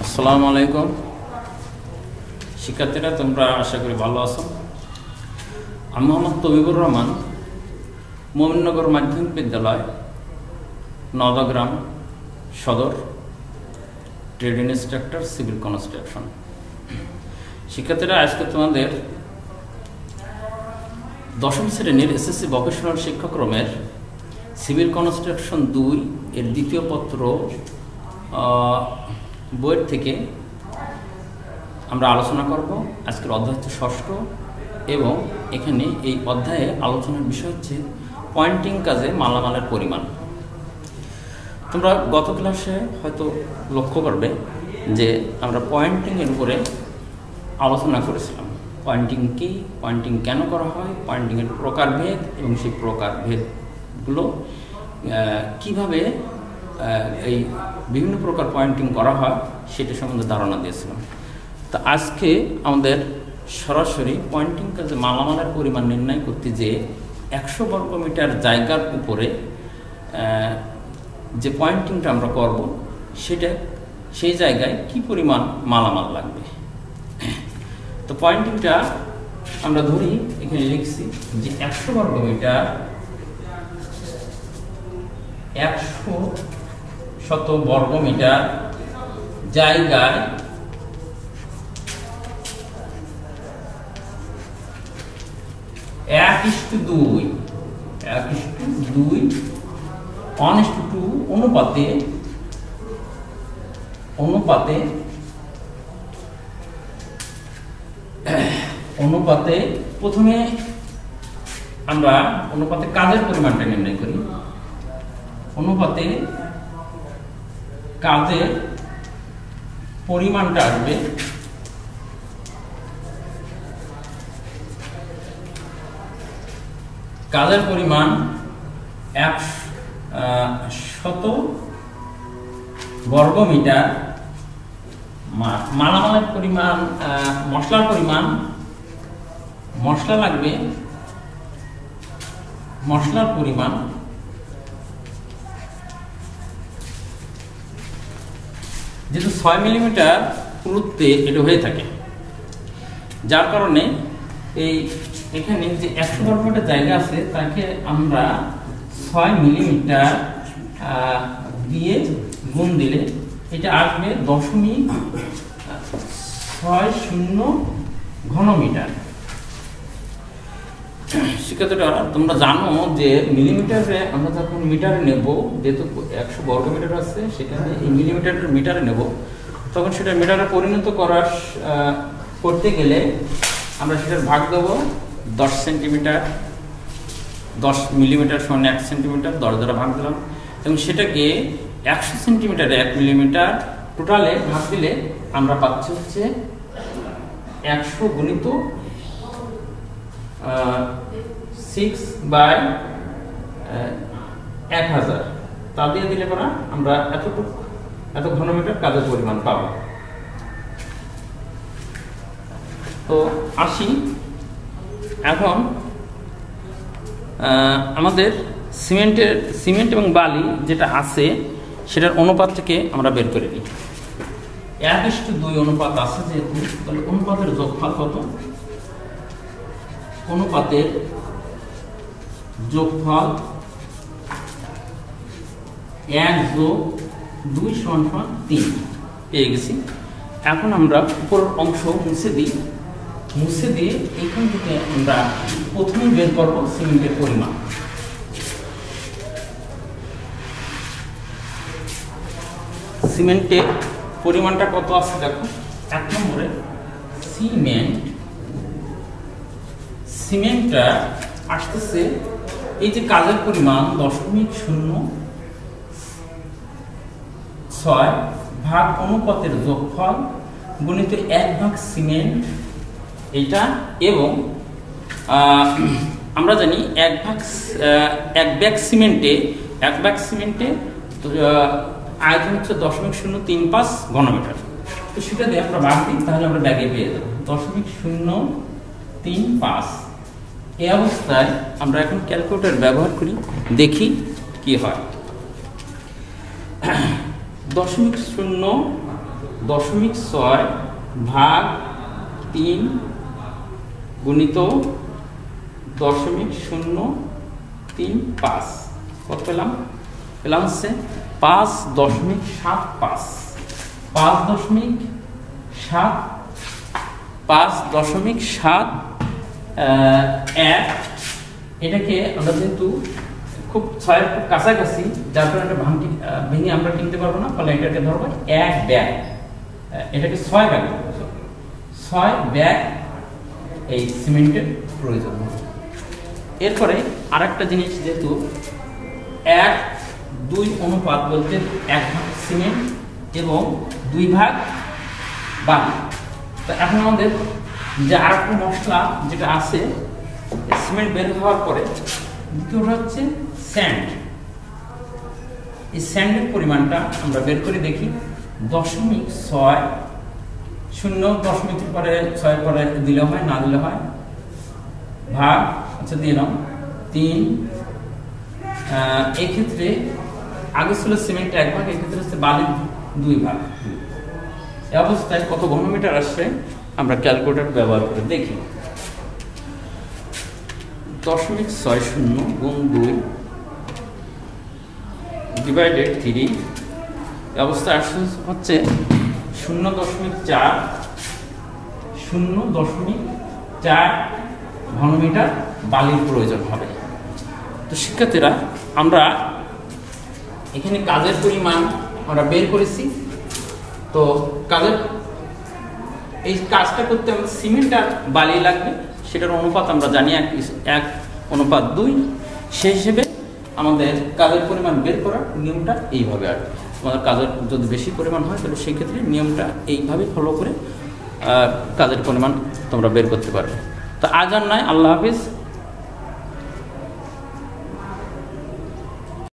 আসসালামু আলাইকুম শিক্ষার্থীরা, তোমরা আশা করি ভালো আছো। আমি মোহাম্মদ তবিবুর রহমান, মোমিন নগর মাধ্যমিক বিদ্যালয়, নগার সদর, ট্রেড ইনস্ট্রাক্টর, সিভিল কনস্ট্রাকশন। শিক্ষার্থীরা, আজকে তোমাদের দশম শ্রেণীর এসএসসি ভোকেশনাল শিক্ষাক্রমের সিভিল কনস্ট্রাকশন 2 এর দ্বিতীয় পত্র বইয়ের থেকে আমরা আলোচনা করব। আজকের অধ্যায় হচ্ছে ষষ্ঠ, এবং এখানে এই অধ্যায়ে আলোচনার বিষয় হচ্ছে পয়েন্টিং কাজে মালামালের পরিমাণ। তোমরা গত ক্লাসে হয়তো লক্ষ্য করবে যে আমরা পয়েন্টিংয়ের উপরে আলোচনা করেছিলাম। পয়েন্টিং কি, পয়েন্টিং কেন করা হয়, পয়েন্টিংয়ের প্রকারভেদ এবং সেই প্রকারভেদগুলো কিভাবে এই বিভিন্ন প্রকার পয়েন্টিং করা হয় সেটা সম্বন্ধে ধারণা দিয়েছিলাম। তো আজকে আমাদের সরাসরি পয়েন্টিং কাজে মালামালের পরিমাণ নির্ণয় করতে যে 100 বর্গমিটার জায়গার উপরে যে পয়েন্টিংটা আমরা করব সেটা সেই জায়গায় কি পরিমাণ মালামাল লাগবে। তো পয়েন্টিংটা আমরা ধরি, এখানে লিখছি যে 100 বর্গমিটার 100 বর্গমিটার জায়গায় 1:2 1:2 অনুপাতে প্রথমে আমরা অনুপাতে কাজের পরিমাণটা নির্ণয় করি। অনুপাতে কাজের পরিমাণটা আসবে কাজের পরিমাণ 100 বর্গমিটার। মালামালের পরিমাণ, মশলার পরিমাণ, মশলা লাগবে, মশলার পরিমাণ যেহেতু 6 মিলিমিটার পুরুত্বে এটা হয়ে থাকে, যার কারণে এখানে যে 100 বর্গমিটার জায়গা আছে তাকে আমরা 6 মিলিমিটার দিয়ে গুণ দিলে এটা আসবে 0.60 ঘনমিটার। শিক্ষার্থীরা, তোমরা জানো যে মিলিমিটারে আমরা যখন মিটারে নেব, যেহেতু 100 বর্গমিটার আছে সেখানে এই মিলিমিটার মিটারে নেব, তখন সেটা মিটারে পরিণত করতে গেলে আমরা সেটার ভাগ দেবো 10 সেন্টিমিটার। 10 মিলিমিটার সমান 1 সেন্টিমিটার, 10 দ্বারা ভাগ দিলাম, এবং সেটাকে 100 সেন্টিমিটারে 1 মিলিমিটার টোটালে ভাগ দিলে আমরা পাচ্ছি হচ্ছে 100 গুণিত 6/1000। তা দিয়ে দিলে পরে আমরা এত ঘনমিটার কাজের পরিমাণ পাবো। তো আসি এখন আমাদের সিমেন্ট এবং বালি যেটা আছে সেটার অনুপাত থেকে আমরা বের করে নিই। 1:2 অনুপাত আছে যেহেতু, তাহলে অনুপাতের যোগফল কত? অনুপাতের যোগফল 1+2 = 3 পেয়ে গেছি। এখন আমরা উপরের অংশ মুছে দিয়ে এখান থেকে আমরা প্রথমে বের করব সিমেন্টের পরিমাণ। সিমেন্টের পরিমাণটা কত আছে দেখো। 1 নম্বরে সিমেন্টটা আসতেছে, এই যে কাজের পরিমাণ 0.06 ভাগ অনুপাতের যোগফল গুণিত 1 ভাগ সিমেন্ট এটা, এবং আমরা জানি 1 ব্যাগ সিমেন্টে আয়তন হচ্ছে 0.035 ঘনমিটার। তো সেটা দিয়ে আমরা ভাগ দিই, তাহলে আমরা ব্যাগে পেয়ে যাবো 0.035। এই অবস্থায় আমরা এখন ক্যালকুলেটর ব্যবহার করি, দেখি কি হয়। 0.0 0.6 ভাগ 3 গুণিত 0.035। কত পেলাম? পেলাম হচ্ছে 5.75। 5.7 এটাকে আমরা যেহেতু খুব 6 খুব কাছাকাছি, যার কারণে ভেঙে আমরা কিনতে পারবো না, ফলে এটাকে ধরবো 1 ব্যাগ। এটাকে 6 ব্যাগ এই সিমেন্টের প্রয়োজন হবে। এরপরে আরেকটা জিনিস, যেহেতু 1-2 অনুপাত বলতে 1 ভাগ সিমেন্ট এবং 2 ভাগ বালি। তো এখন আমাদের যে আরেকটা মশলা যেটা আছে, সিমেন্ট বের হওয়ার পরে দ্বিতীয়টা হচ্ছে স্যান্ড। এই স্যান্ডের পরিমাণটা আমরা বের করে দেখি। 0.6 0.6 পরে 6 পরে দিলে হয়, না দিলে হয়, ভাগ আচ্ছা দিলাম 3। এক্ষেত্রে আগে ছিল সিমেন্ট 1 ভাগ, এক্ষেত্রে হচ্ছে বালির 2 ভাগ। এই অবস্থায় কত ঘনমিটার আসছে আমরা ক্যালকুলেটর ব্যবহার করে দেখি। 0.60 গুণ 2 ডিভাইডেড 3। এই অবস্থায় আসছে হচ্ছে 0.4 ঘনমিটার বালির প্রয়োজন হবে। তো শিক্ষার্থীরা, আমরা এখানে কাজের পরিমাণ আমরা বের করেছি। তো এই কাজটা করতে আমাদের সিমেন্ট আর বালি লাগবে, সেটার অনুপাত আমরা জানি 1:2। সেই হিসেবে আমাদের কাজের পরিমাণ বের করার নিয়মটা এইভাবে। আর আমাদের কাজের যদি বেশি পরিমাণ হয় তাহলে সেই ক্ষেত্রে নিয়মটা এইভাবে ফলো করে কাজের পরিমাণ তোমরা বের করতে পারবে। তো আজ আর নয়, আল্লাহ হাফিজ।